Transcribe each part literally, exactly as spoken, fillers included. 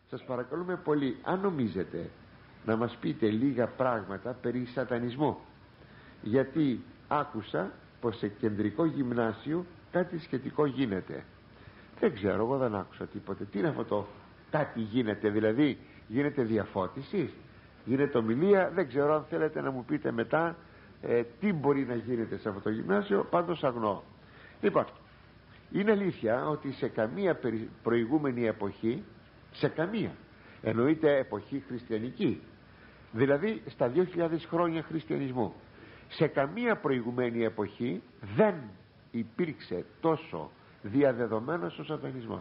σας παρακαλούμε πολύ, αν νομίζετε, να μας πείτε λίγα πράγματα περί σατανισμού, γιατί άκουσα πως σε κεντρικό γυμνάσιο κάτι σχετικό γίνεται. Δεν ξέρω, εγώ δεν άκουσα τίποτε. Τι είναι αυτό το κάτι γίνεται? Δηλαδή γίνεται διαφώτιση, γίνεται ομιλία? Δεν ξέρω, αν θέλετε να μου πείτε μετά ε, τι μπορεί να γίνεται σε αυτό το γυμνάσιο, πάντως αγνοώ. Λοιπόν, είναι αλήθεια ότι σε καμία προηγούμενη εποχή, σε καμία, εννοείται εποχή χριστιανική, δηλαδή στα δύο χιλιάδες χρόνια χριστιανισμού, σε καμία προηγουμένη εποχή δεν υπήρξε τόσο διαδεδομένος ο σατανισμός,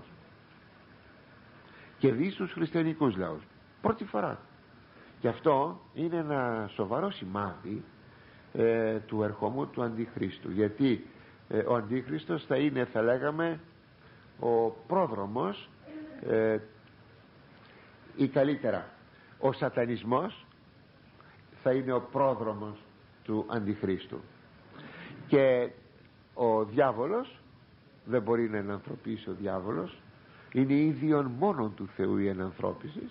και δει στους χριστιανικούς λαούς πρώτη φορά. Και αυτό είναι ένα σοβαρό σημάδι ε, του ερχομού του Αντιχρίστου, γιατί ε, ο Αντίχριστος θα είναι, θα λέγαμε, ο πρόδρομος ε, ή καλύτερα ο σατανισμός θα είναι ο πρόδρομος του Αντιχρίστου, και ο διάβολος δεν μπορεί να ενανθρωπίσει. Ο διάβολος είναι ίδιον μόνον του Θεού η ενανθρώπιση.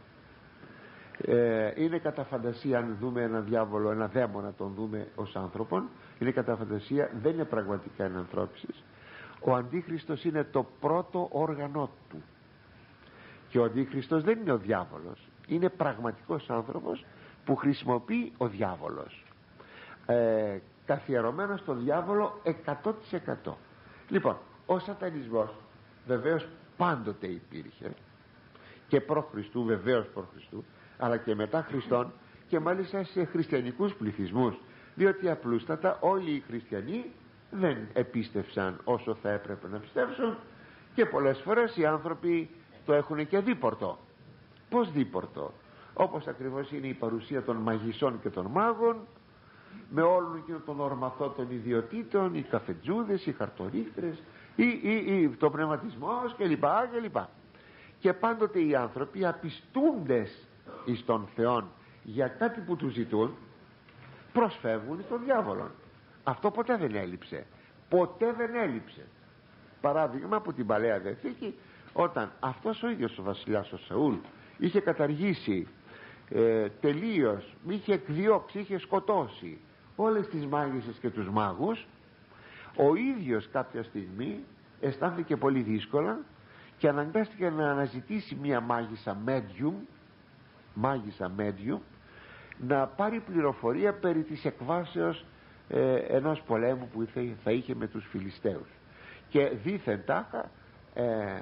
ε, είναι κατά φαντασία, αν δούμε ένα διάβολο, ένα δαίμονα, τον δούμε ως άνθρωπον, είναι κατά φαντασία, δεν είναι πραγματικά ενανθρώπισης. Ο Αντίχριστος είναι το πρώτο όργανο του, και ο Αντίχριστος δεν είναι ο διάβολος, είναι πραγματικός άνθρωπος που χρησιμοποιεί ο διάβολος, ε, καθιερωμένος στο διάβολο εκατό τοις εκατό. Λοιπόν, ο σατανισμός βεβαίως πάντοτε υπήρχε, και προ Χριστού, βεβαίως προ Χριστού, αλλά και μετά Χριστόν, και μάλιστα σε χριστιανικούς πληθυσμούς, διότι απλούστατα όλοι οι χριστιανοί δεν επίστευσαν όσο θα έπρεπε να πιστέψουν, και πολλές φορές οι άνθρωποι το έχουν και δίπορτο. Πώς δίπορτο? Όπως ακριβώς είναι η παρουσία των μαγισσών και των μάγων, με όλων εκείνων των ορμαθώτων ιδιωτήτων, οι καφετζούδες, οι χαρτορίχτρες, ή, ή, ή το πνευματισμός κλπ. κλπ. Και πάντοτε οι άνθρωποι απιστούντες εις τον Θεόν για κάτι που του ζητούν, προσφεύγουν στον διάβολο. Αυτό ποτέ δεν έλειψε, ποτέ δεν έλειψε. Παράδειγμα από την Παλαιά Διαθήκη, όταν αυτός ο ίδιος ο βασιλιάς ο Σαούλ είχε καταργήσει ε, τελείως, είχε εκδιώξει, είχε σκοτώσει όλες τις μάγισσες και τους μάγους, ο ίδιος κάποια στιγμή αισθάνθηκε πολύ δύσκολα και αναγκάστηκε να αναζητήσει μία μάγισσα medium, μάγισσα medium, να πάρει πληροφορία περί της εκβάσεως ε, ενός πολέμου που θα είχε με τους Φιλιστέους, και δήθεν τάχα ε,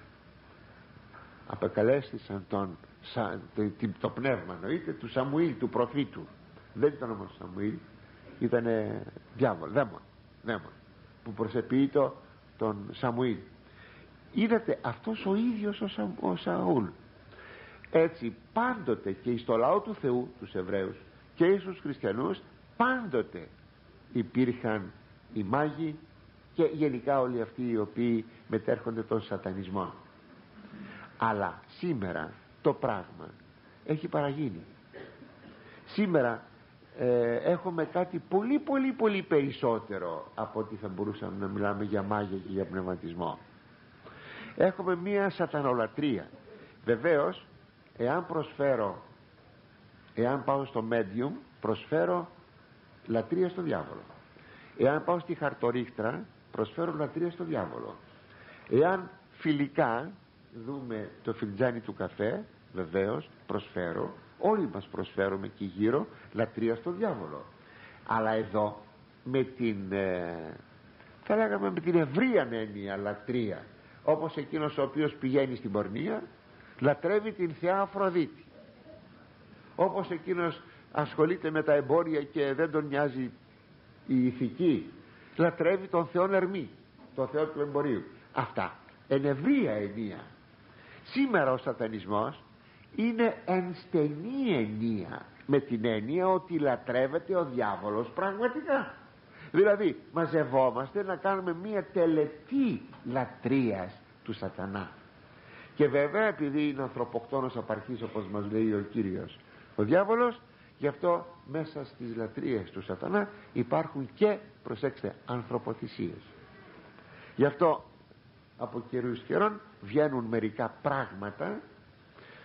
απεκαλέστησαν τον, σα, το, το πνεύμα, νοείται, του Σαμουήλ, του προφήτου. Δεν ήταν όμως Σαμουήλ, ήταν διάβολο, δαίμον, δαίμον, που προσεποιείτο τον Σαμουήλ. Είδατε, αυτός ο ίδιος ο, Σα, ο Σαούλ. Έτσι πάντοτε και στο λαό του Θεού, τους Εβραίους, και στους χριστιανούς, πάντοτε υπήρχαν οι μάγοι και γενικά όλοι αυτοί οι οποίοι μετέρχονται των σατανισμών. Αλλά σήμερα το πράγμα έχει παραγίνει. Σήμερα ε, έχουμε κάτι πολύ πολύ πολύ περισσότερο από ότι θα μπορούσαμε να μιλάμε για μάγια και για πνευματισμό. Έχουμε μία σατανολατρία. Βεβαίως, εάν προσφέρω, εάν πάω στο medium, προσφέρω λατρεία στο διάβολο. Εάν πάω στη χαρτορίχτρα, προσφέρω λατρεία στο διάβολο. Εάν φιλικά δούμε το φιλτζάνι του καφέ, βεβαίως προσφέρω, όλοι μας προσφέρουμε εκεί γύρω λατρεία στο διάβολο. Αλλά εδώ με την ε, θα λέγαμε με την ευρία έννοια λατρεία, όπως εκείνος ο οποίος πηγαίνει στην πορνεία λατρεύει την Θεά Αφροδίτη, όπως εκείνος ασχολείται με τα εμπόρια και δεν τον νοιάζει η ηθική, λατρεύει τον Θεόν Ερμή, τον Θεό του εμπορίου. Αυτά εν ευρία ενία. Σήμερα ο σατανισμός είναι εν στενή ενία, με την έννοια ότι λατρεύεται ο διάβολος πραγματικά. Δηλαδή μαζευόμαστε να κάνουμε μία τελετή λατρείας του σατανά. Και βέβαια επειδή είναι ανθρωποκτόνος απαρχής, όπως μας λέει ο Κύριος ο διάβολος, γι' αυτό μέσα στις λατρείες του σατανά υπάρχουν και, προσέξτε, ανθρωποθυσίες. Γι' αυτό από καιρούς καιρών βγαίνουν μερικά πράγματα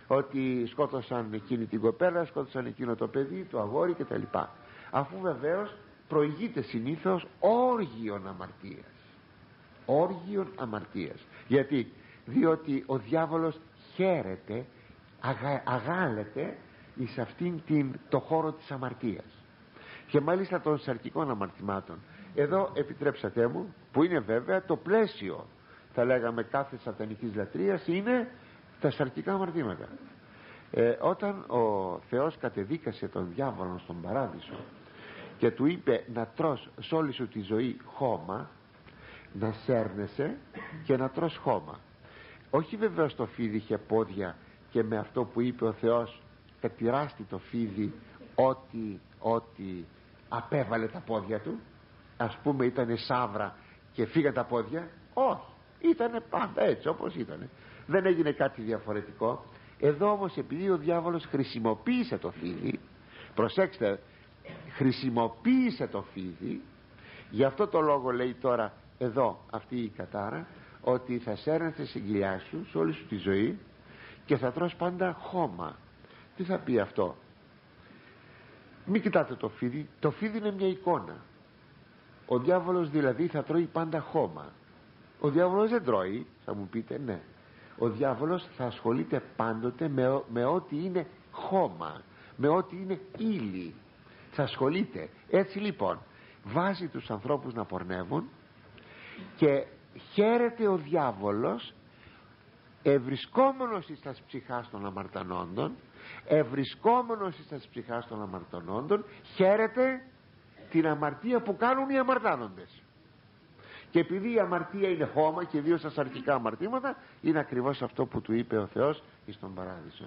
ότι σκότωσαν εκείνη την κοπέλα, σκότωσαν εκείνο το παιδί, το αγόρι κτλ. Αφού βεβαίως προηγείται συνήθως όργιον αμαρτίας. Όργιον αμαρτίας. Γιατί? Διότι ο διάβολος χαίρεται, αγα, αγάλεται εις αυτήν την, το χώρο της αμαρτίας, και μάλιστα των σαρκικών αμαρτημάτων. Εδώ επιτρέψατε μου, που είναι βέβαια το πλαίσιο, θα λέγαμε, κάθε σατανικής λατρείας, είναι τα σαρκικά αμαρτήματα. ε, όταν ο Θεός κατεδίκασε τον διάβολο στον παράδεισο και του είπε να τρως σ' όλη σου τη ζωή χώμα, να σέρνεσαι και να τρως χώμα, όχι βεβαίως το φίδι είχε πόδια και με αυτό που είπε ο Θεός κατηράστη το φίδι ότι, ότι απέβαλε τα πόδια του, ας πούμε ήτανε σαύρα και φύγαν τα πόδια, όχι, ήτανε πάντα έτσι όπως ήτανε, δεν έγινε κάτι διαφορετικό. Εδώ όμως επειδή ο διάβολος χρησιμοποίησε το φίδι, προσέξτε, χρησιμοποίησε το φίδι, γι' αυτό το λόγο λέει τώρα εδώ αυτή η κατάρα, ότι θα σέρνεσαι στην κοιλιά σου σε όλη σου τη ζωή και θα τρως πάντα χώμα. Τι θα πει αυτό? Μην κοιτάτε το φίδι, το φίδι είναι μια εικόνα. Ο διάβολος δηλαδή θα τρώει πάντα χώμα. Ο διάβολος δεν τρώει, θα μου πείτε, ναι. Ο διάβολος θα ασχολείται πάντοτε με, με ό,τι είναι χώμα, με ό,τι είναι ύλη. Θα ασχολείται. Έτσι λοιπόν βάζει τους ανθρώπους να πορνεύουν και χαίρεται ο διάβολος ευρισκόμενος εις τας ψυχάς των αμαρτανόντων, ευρισκόμενος εις τας ψυχάς των αμαρτανόντων χαίρεται την αμαρτία που κάνουν οι αμαρτάνοντες. Και επειδή η αμαρτία είναι χώμα και ιδίως στα σαρκικά αμαρτήματα, είναι ακριβώς αυτό που του είπε ο Θεός εις τον παράδεισο.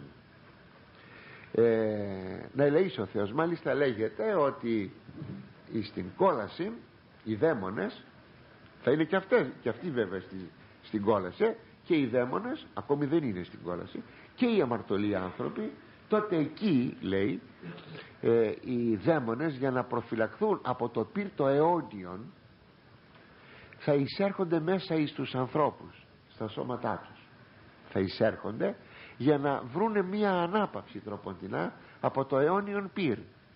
ε, να ελεήσει ο Θεός. Μάλιστα λέγεται ότι στην κόλαση οι δαίμονες θα είναι και, αυτές, και αυτοί βέβαια στη, στην κόλαση, και οι δαίμονες ακόμη δεν είναι στην κόλαση, και οι αμαρτωλοί άνθρωποι. Τότε εκεί λέει ε, οι δαίμονες για να προφυλαχθούν από το πυρ το αιώνιον θα εισέρχονται μέσα εις τους ανθρώπους, στα σώματά τους θα εισέρχονται για να βρούνε μία ανάπαυση τροποντινά από το αιώνιον πυρ.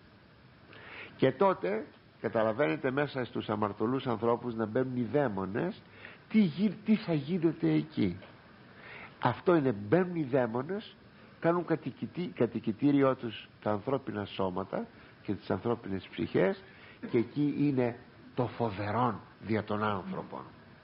Και τότε καταλαβαίνετε μέσα στους αμαρτωλούς ανθρώπους να μπαίνουν οι δαίμονες. τι, τι θα γίνεται εκεί? Αυτό είναι, μπαίνουν οι δαίμονες, κάνουν κατοικητή, κατοικητήριό τους τα ανθρώπινα σώματα και τις ανθρώπινες ψυχές, και εκεί είναι το φοβερόν δια των άνθρωπων.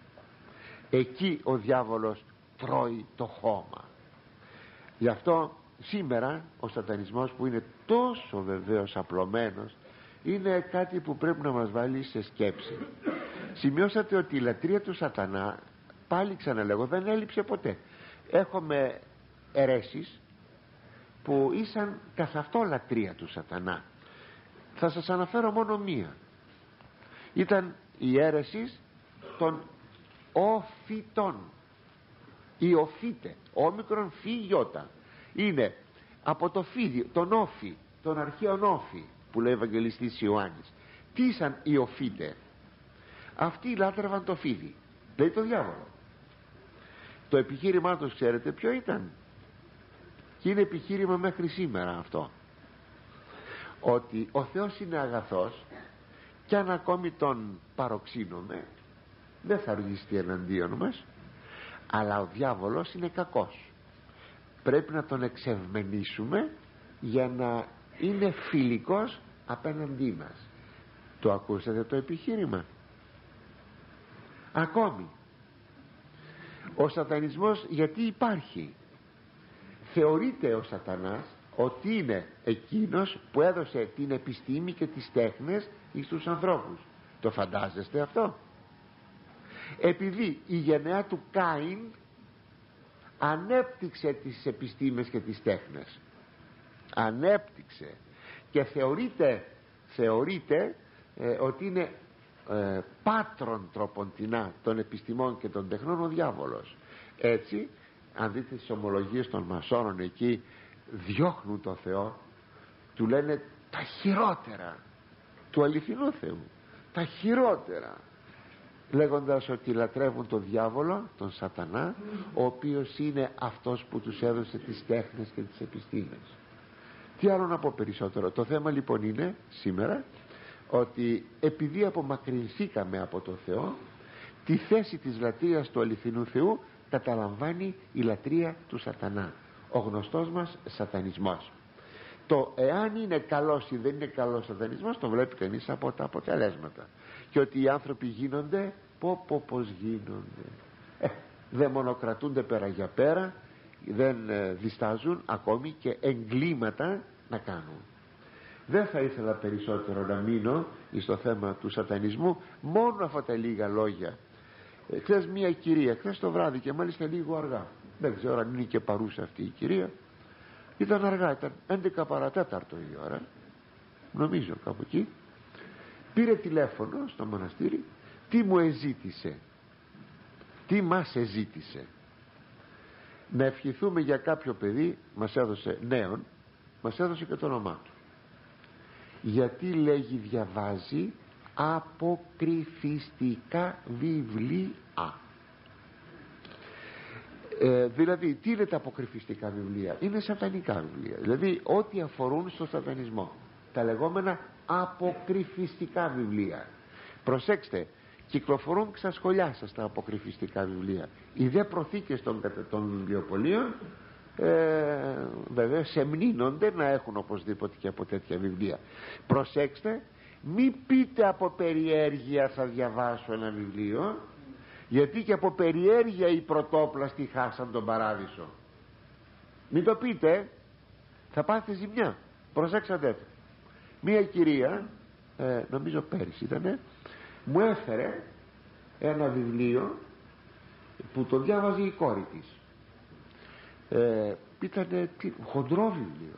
Εκεί ο διάβολος τρώει το χώμα. Γι' αυτό σήμερα ο σατανισμός, που είναι τόσο βεβαίως απλωμένος, είναι κάτι που πρέπει να μας βάλει σε σκέψη. Σημειώσατε ότι η λατρεία του σατανά, πάλι ξαναλέγω, δεν έλειψε ποτέ. Έχουμε αιρέσεις που ήσαν καθ' αυτό λατρεία του σατανά. Θα σας αναφέρω μόνο μία. Ήταν η αίρεση των οφητών. Οι οφήτε, όμικρον φι γιώτα, είναι από το φίδι, τον όφη, τον αρχαίον όφη που λέει ο Ευαγγελιστής Ιωάννης. Τι ήσαν οι οφήτε? Αυτοί λάτρευαν το φίδι, λέει το διάβολο. Το επιχείρημά τους ξέρετε ποιο ήταν? Και είναι επιχείρημα μέχρι σήμερα αυτό, ότι ο Θεός είναι αγαθός και αν ακόμη τον παροξύνουμε δεν θα οργιστεί εναντίον μας, αλλά ο διάβολος είναι κακός, πρέπει να τον εξευμενήσουμε για να είναι φιλικός απέναντί μας. Το ακούσατε το επιχείρημα? Ακόμη ο σατανισμός γιατί υπάρχει? Θεωρείται ο σατανάς ότι είναι εκείνος που έδωσε την επιστήμη και τις τέχνες εις τους ανθρώπους. Το φαντάζεστε αυτό? Επειδή η γενεά του Κάιν ανέπτυξε τις επιστήμες και τις τέχνες, ανέπτυξε, και θεωρείται, θεωρείται ε, ότι είναι ε, πάτρον τροποντινά των επιστημών και των τεχνών ο διάβολος. Έτσι αν δείτε τις ομολογίες των μασόνων, εκεί διώχνουν το Θεό, του λένε τα χειρότερα του αληθινού Θεού, τα χειρότερα. λέγοντας ότι λατρεύουν τον διάβολο, τον σατανά, ο οποίος είναι αυτός που τους έδωσε τις τέχνες και τις επιστήμες. Τι άλλο να πω περισσότερο? Το θέμα λοιπόν είναι σήμερα ότι επειδή απομακρυνθήκαμε από το Θεό, τη θέση της λατρείας του αληθινού Θεού καταλαμβάνει η λατρεία του σατανά, ο γνωστός μας σατανισμός. Το εάν είναι καλός ή δεν είναι καλός σατανισμός το βλέπει κανείς από τα αποτελέσματα, και ότι οι άνθρωποι γίνονται πω πω πως γίνονται, ε, δεν μονοκρατούνται πέρα για πέρα, δεν ε, διστάζουν ακόμη και εγκλήματα να κάνουν. Δεν θα ήθελα περισσότερο να μείνω στο θέμα του σατανισμού, μόνο αυτά τα λίγα λόγια. ε, χθες μια κυρία, χθες το βράδυ και μάλιστα λίγο αργά, δεν ξέρω αν είναι και παρούσα αυτή η κυρία, ήταν αργά, ήταν έντεκα παρατέταρτο η ώρα, νομίζω κάπου εκεί, πήρε τηλέφωνο στο μοναστήρι. Τι μου εζήτησε, τι μας εζήτησε? Να ευχηθούμε για κάποιο παιδί, μας έδωσε νέον, μας έδωσε και το όνομά του, γιατί λέγει διαβάζει αποκρυφιστικά βιβλία. Ε, δηλαδή τι είναι τα αποκρυφιστικά βιβλία? Είναι σατανικά βιβλία, δηλαδή ό,τι αφορούν στο σατανισμό, τα λεγόμενα αποκρυφιστικά βιβλία. Προσέξτε, κυκλοφορούν ξασχολιά σας τα αποκρυφιστικά βιβλία. Οι δε προθήκες των, των βιβλιοπωλείων ε, βέβαια σεμνύνονται να έχουν οπωσδήποτε και από τέτοια βιβλία. Προσέξτε, μη πείτε από περιέργεια θα διαβάσω ένα βιβλίο, γιατί και από περιέργεια οι πρωτόπλαστοι χάσαν τον παράδεισο. Μην το πείτε, θα πάθετε ζημιά. Προσέξατε το. Μία κυρία, ε, νομίζω πέρυσι ήτανε, μου έφερε ένα βιβλίο που το διάβαζε η κόρη της. ε, ήτανε τι, χοντρό βιβλίο.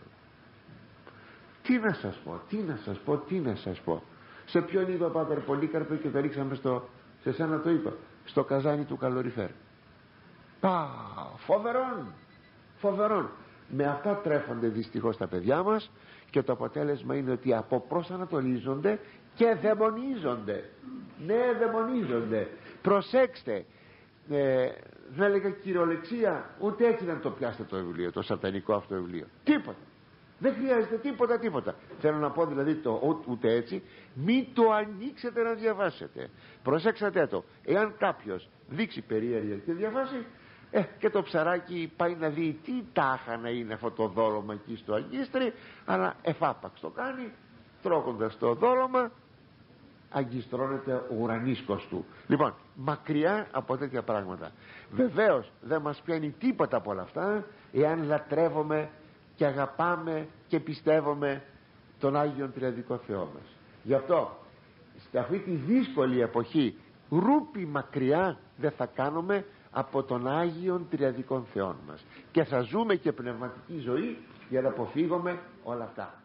Τι να σας πω, τι να σας πω, τι να σας πω. Σε ποιον είπε ο Πάτερ Πολύκαρπο και το ρίξαμε στο, σε σένα το είπα, στο καζάνι του καλοριφέρ. Πα, φοβερόν, φοβερόν. Με αυτά τρέφονται δυστυχώς τα παιδιά μας, και το αποτέλεσμα είναι ότι αποπροσανατολίζονται και δαιμονίζονται. Ναι, δαιμονίζονται. Προσέξτε, ε, δεν έλεγα κυριολεξία, ούτε έτσι να το πιάσετε το βιβλίο, το σατανικό αυτό βιβλίο. Τίποτα. Δεν χρειάζεται τίποτα, τίποτα. Θέλω να πω δηλαδή το ούτε έτσι, μην το ανοίξετε να διαβάσετε. Προσέξατε το. Εάν κάποιος δείξει περίεργεια και διαβάσει, ε, και το ψαράκι πάει να δει τι τάχα να είναι αυτό το δόλωμα εκεί στο αγκίστρι, αλλά εφάπαξ το κάνει, τρώγοντας το δόλωμα αγκιστρώνεται ο ουρανίσκος του. Λοιπόν, μακριά από τέτοια πράγματα. Βεβαίως δεν μας πιάνει τίποτα από όλα αυτά εάν λατρεύουμε και αγαπάμε και πιστεύουμε τον Άγιον Τριαδικό Θεό μας. Γι' αυτό σε αυτή τη δύσκολη εποχή ρούπι μακριά δεν θα κάνουμε από τον Άγιον Τριαδικών Θεών μας, και θα ζούμε και πνευματική ζωή για να αποφύγουμε όλα αυτά.